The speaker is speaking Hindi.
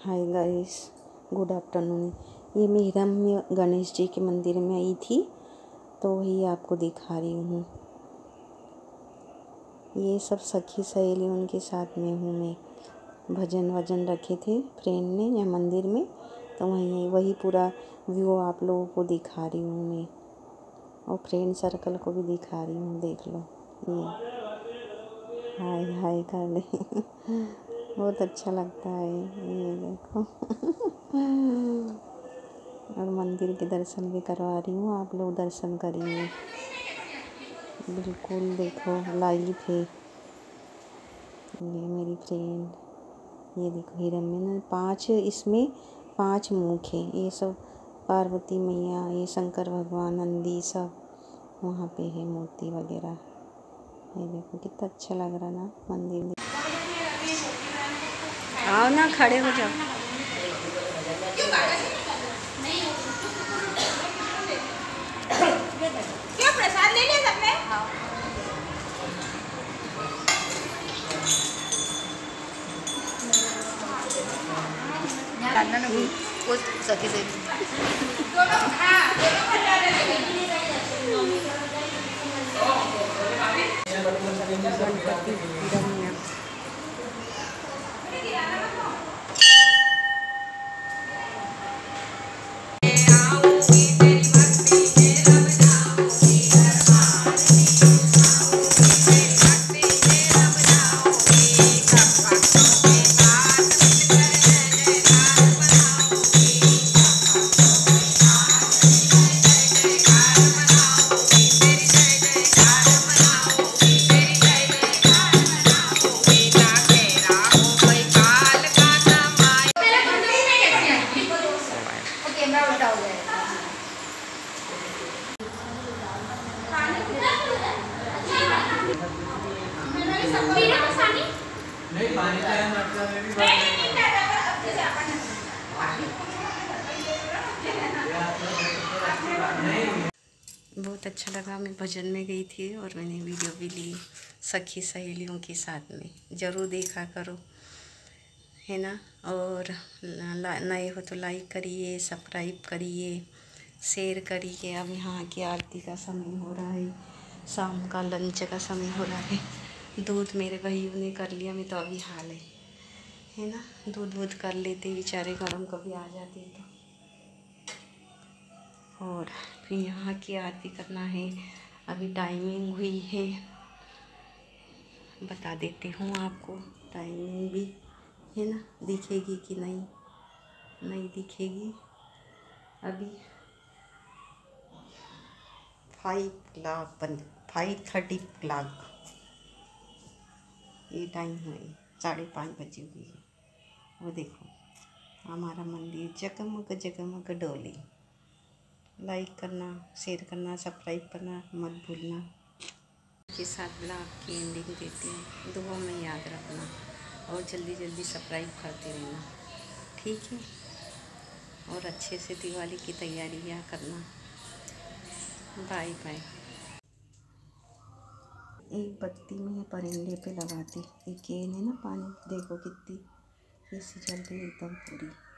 Hi guys, good afternoon. ये मैं हिरण्य गणेश जी के मंदिर में आई थी तो वही आपको दिखा रही हूँ। ये सब सखी सहेली उनके साथ में हूँ मैं। भजन वजन रखे थे फ्रेंड ने या मंदिर में, तो वही पूरा व्यू आप लोगों को दिखा रही हूँ मैं, और फ्रेंड सर्कल को भी दिखा रही हूँ। देख लो, ये हाय हाय कर ले बहुत अच्छा लगता है ये देखो और मंदिर के दर्शन भी करवा रही हूँ, आप लोग दर्शन करिए। बिल्कुल देखो लाइव है। ये मेरी फ्रेंड, ये देखो हिरन में ना 5 इसमें 5 मुख है। ये सब पार्वती मैया, ये शंकर भगवान, नंदी सब वहाँ पे है मूर्ति वगैरह। ये देखो कितना अच्छा लग रहा ना मंदिर में। आओ ना, खड़े हो जाओ। क्या प्रसाद ले लिया सबने? जानना ना वो सखी से दोनों बहुत अच्छा लगा। मैं भजन में गई थी और मैंने वीडियो भी ली सखी सहेलियों के साथ में। ज़रूर देखा करो, है ना। और नए हो तो लाइक करिए, सब्सक्राइब करिए, शेयर करिए। अब यहाँ की आरती का समय हो रहा है, शाम का लंच का समय हो रहा है। दूध मेरे भाइयों ने कर लिया, मैं तो अभी हाल है ना। दूध कर लेते बेचारे, गरम कभी आ जाते तो। और फिर यहाँ की आरती करना है। अभी टाइमिंग हुई है, बता देती हूँ आपको टाइमिंग भी, है ना। दिखेगी कि नहीं दिखेगी। अभी 5:30 ये टाइम है, 5:30 बजे हुई है। वो देखो हमारा मंदिर जगमग जगमग डोले। लाइक करना, शेयर करना, सब्सक्राइब करना मत भूलना। के साथ ब्लॉग की एंडिंग देते हैं। दुआ में याद रखना और जल्दी जल्दी सब्सक्राइब करते रहना, ठीक है। और अच्छे से दिवाली की तैयारियां करना। Bye bye. एक बत्ती में परिंदे पे लगाती, एक केन है ना पानी, देखो कितनी इससे जल्दी एकदम पूरी।